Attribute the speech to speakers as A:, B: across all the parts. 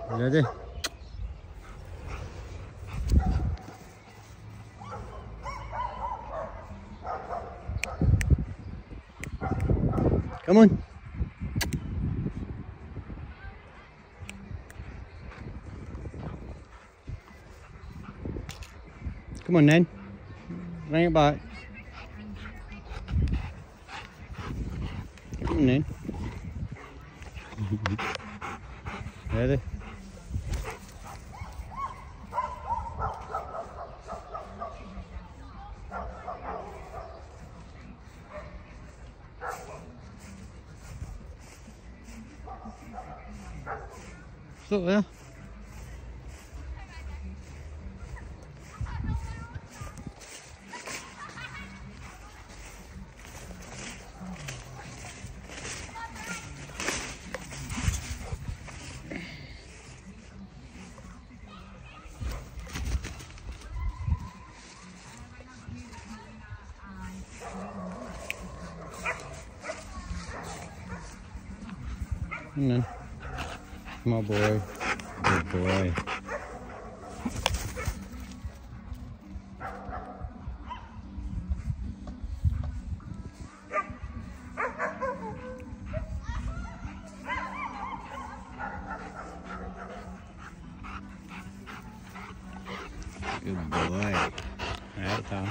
A: Ready? Come on. Come on then. Bring it back. Come on then. Ready? Stop there. Come on. Come on, boy. Good boy. Good boy. All right, Tom.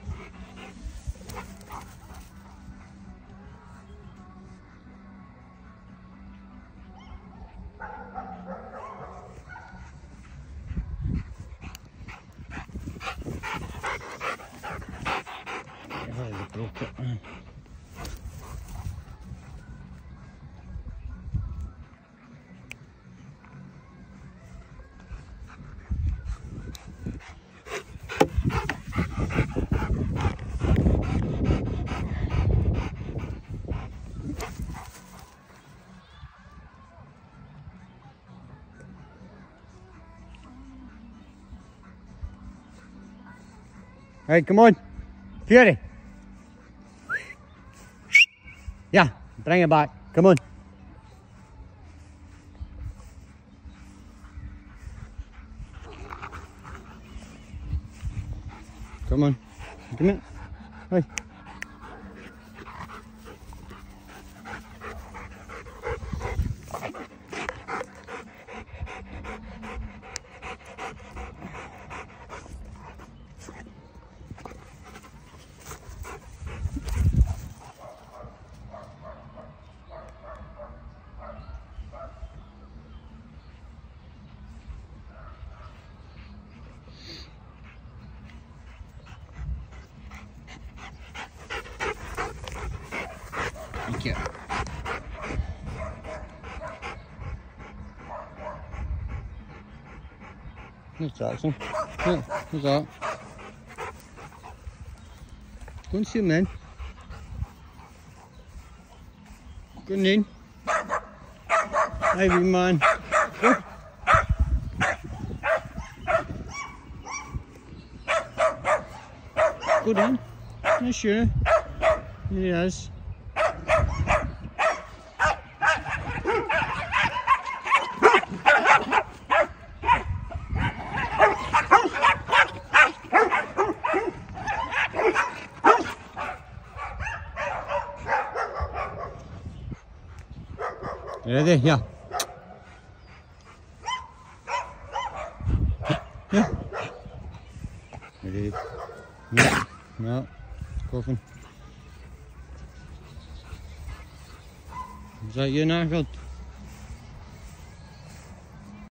A: Broke it. All right, come on, Fury. Yeah, bring it back. Come on. Come on. Come in. Hey. Thank you. What's that, son? What's that? Go and see him then. Go on in. Hey, wee man. Go. Go down. Yeah, sure. Here he is. Ready? Yeah. Yeah. Ready? Yeah. No. Coughing. Is that you, Narfield?